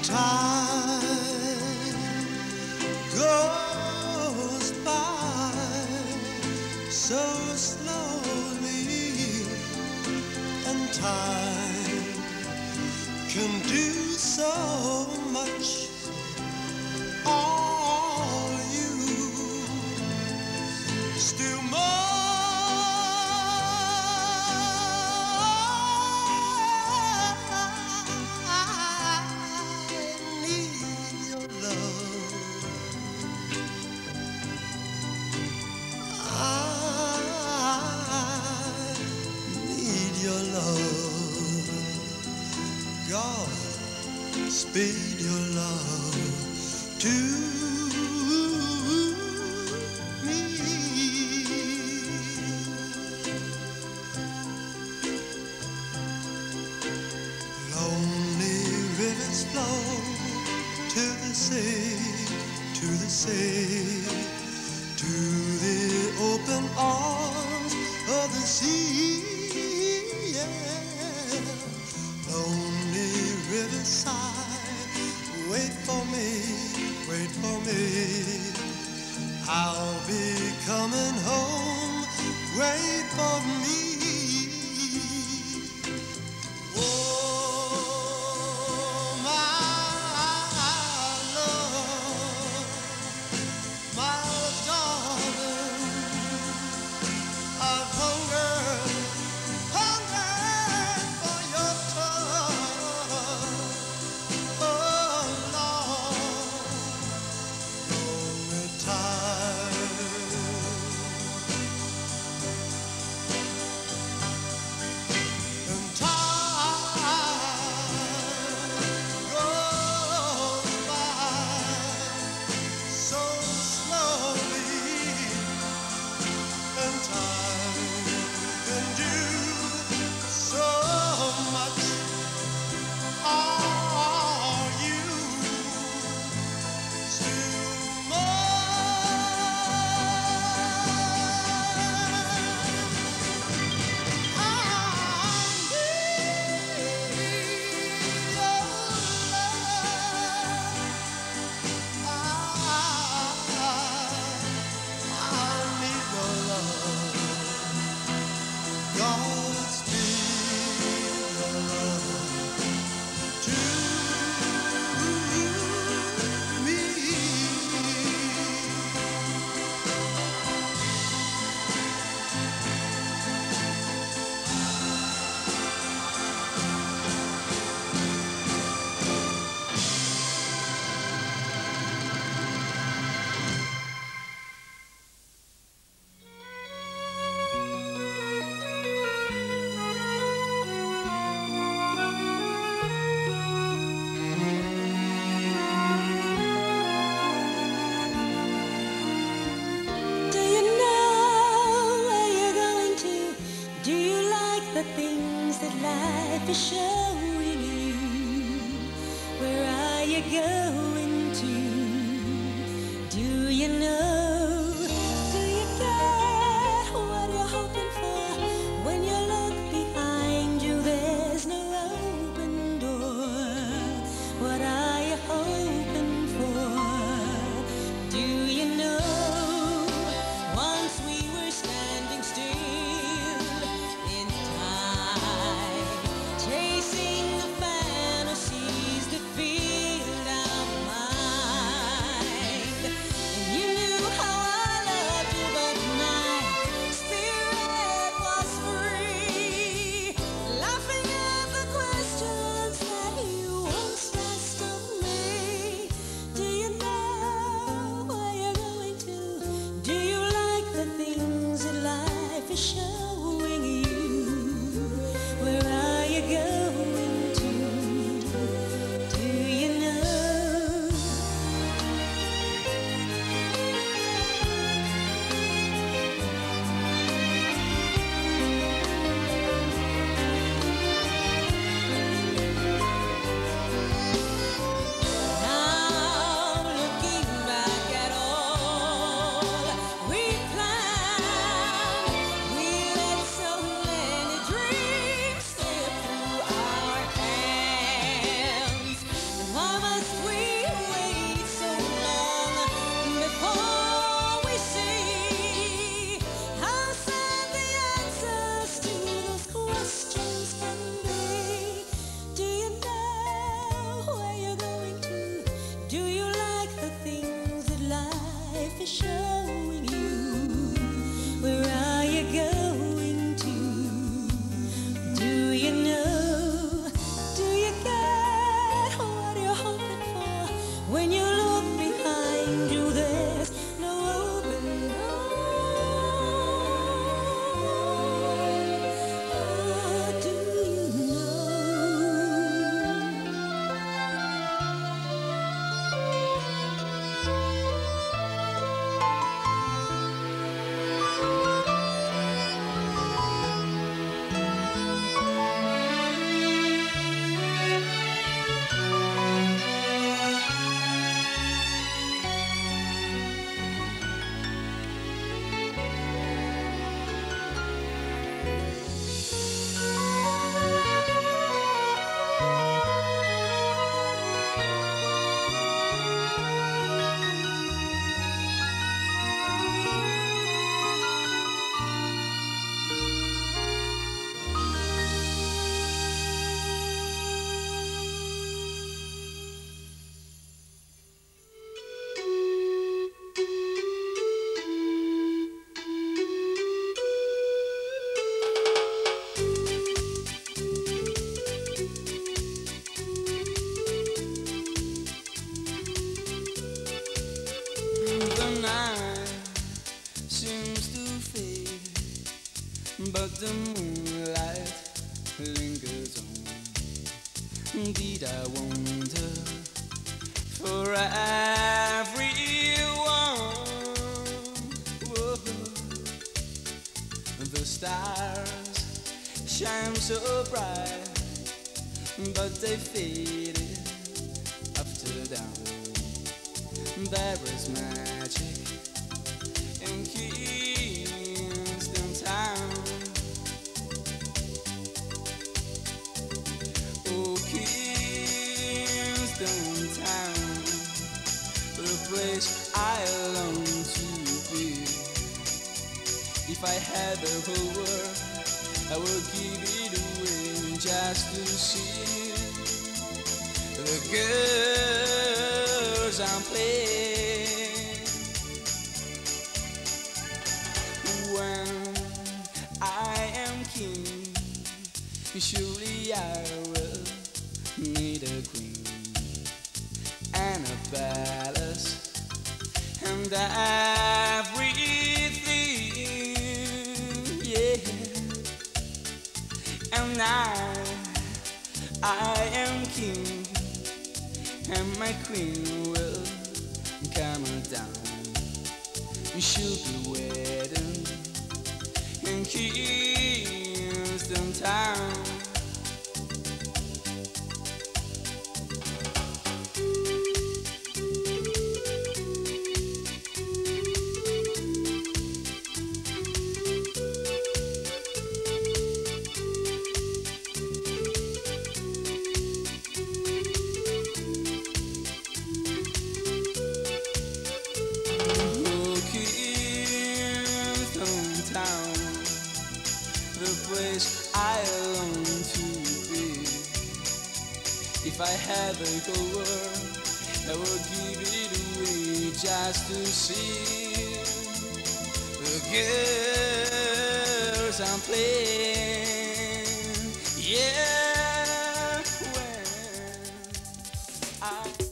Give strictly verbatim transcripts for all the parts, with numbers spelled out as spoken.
time goes by so slowly, and time can do so much. All you still more. Speed your love to me. Lonely rivers flow to the sea, to the sea, to the open arms of the sea. Yeah. Lonely riverside, wait for me, wait for me. I'll be coming home, wait for me. Oh, my love, my darling, I've hungered, hungered for your touch. life is showing you. Where are you going to? Do you know? Do you get what you're hoping for? When you look behind you, there's no open door. What are you hoping for? Do you know? Once we were standing still in time, chasing the fantasies that filled our mind. And you knew light lingers on. Indeed, I wonder for everyone. Whoa. The stars shine so bright, but they faded after down. There is magic in Kingston Town. Oh, Kingston Town, the place I long to be. If I had the whole world, I would give it away just to see the girls I'm playing. When I am king, surely I will need a queen and a palace and everything, yeah. And I, I am king, and my queen will come down. She'll be waiting in Kingston Town. I long to be. If I had the whole world, I would give it away just to see the girls I'm playing. Yeah, when I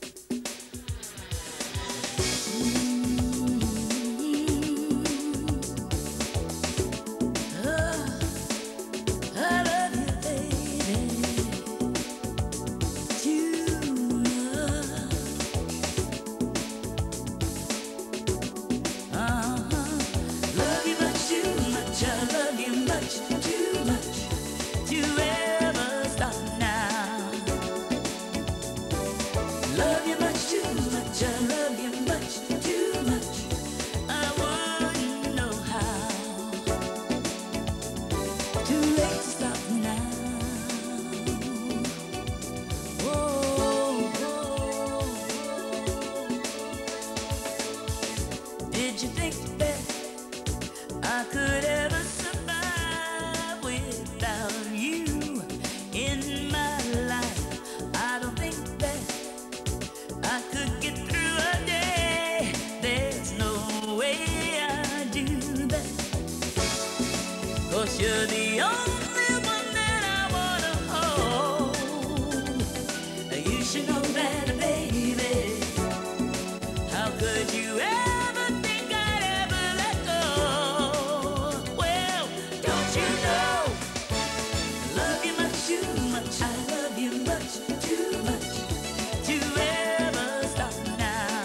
you're the only one that I wanna hold. You should know better, baby. How could you ever think I'd ever let go? Well, don't you know I love you much too much. I love you much too much to ever stop now.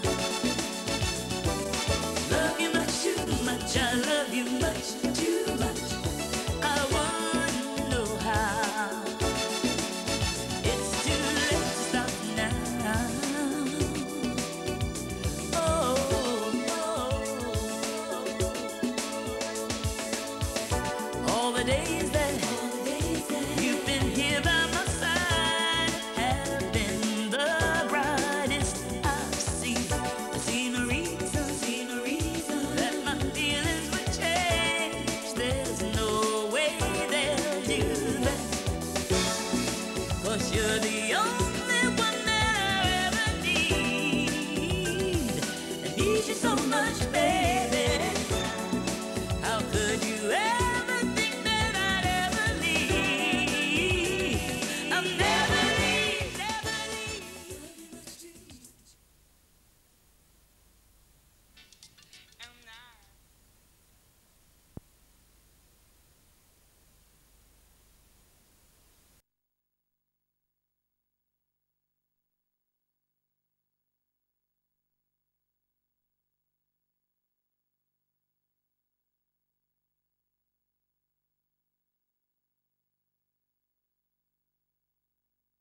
Love you much too much. I love you much too much. Days that you've been here by my side have been the brightest I've seen. I see no reason, see no reason that my feelings would change. There's no way they'll do that, 'cause you're the